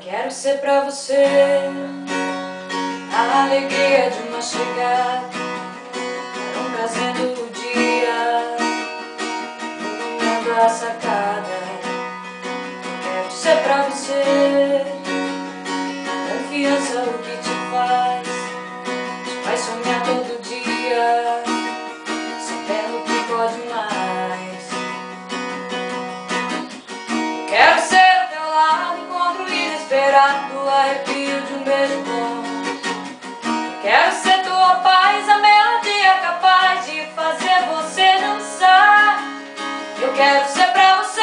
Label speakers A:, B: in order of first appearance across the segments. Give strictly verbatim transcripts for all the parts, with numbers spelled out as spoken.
A: Quero ser pra você a alegria de uma chegada, um prazer do dia, iluminando a sacada. Quero ser pra você confiança, o que te faz, te faz sonhar todo dia, sabendo que pode mais. Quero ser ao teu lado, encontro inesperado, arrepio de um beijo bom. Quero ser tua paz, a melodia capaz de fazer você dançar. Eu quero ser pra você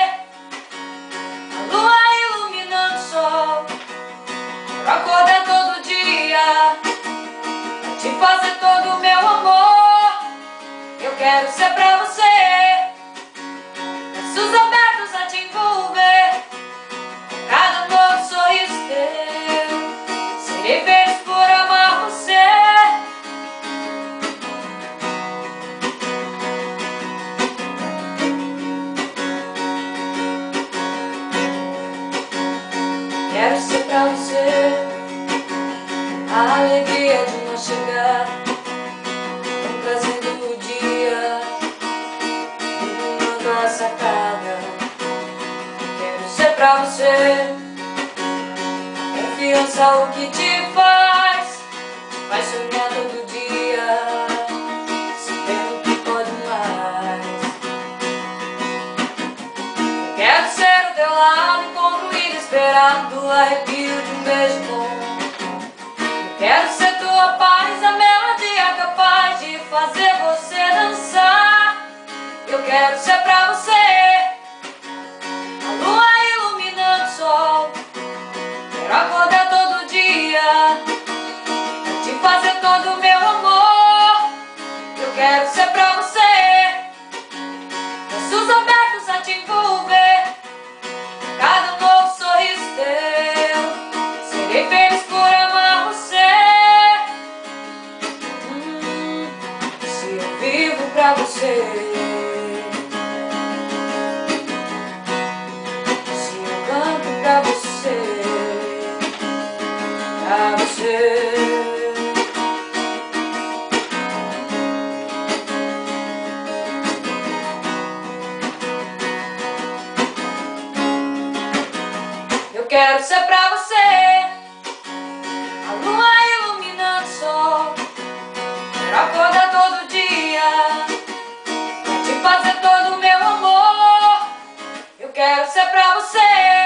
A: a lua iluminando o sol, pra acordar todo dia, pra te fazer todo o meu amor. Eu quero ser pra você braços abertos a te envolver, cada novo sorriso teu, serei feliz por amar você. Quero ser pra você a alegria de uma chegada, um trazendo o dia, iluminando a sacada. Quero ser pra você confiança, o que te faz, te faz sonhar todo dia, sabendo que pode mais. Quero ser ao teu lado, encontro inesperado, arrepio de um beijo bom. Quero ser tua paz, a melodia capaz de fazer você dançar. Eu quero ser pra você a lua iluminando o sol, quero acordar todo dia, pra te fazer todo o meu amor. Eu quero ser pra você braços abertos a te envolver, cada novo sorriso teu, serei feliz por amar você. Hum, se eu vivo pra você, se eu canto pra você, pra você. Eu quero ser pra você a lua iluminando o sol, quero acordar todo dia, pra te fazer todo o meu amor. Eu quero ser pra você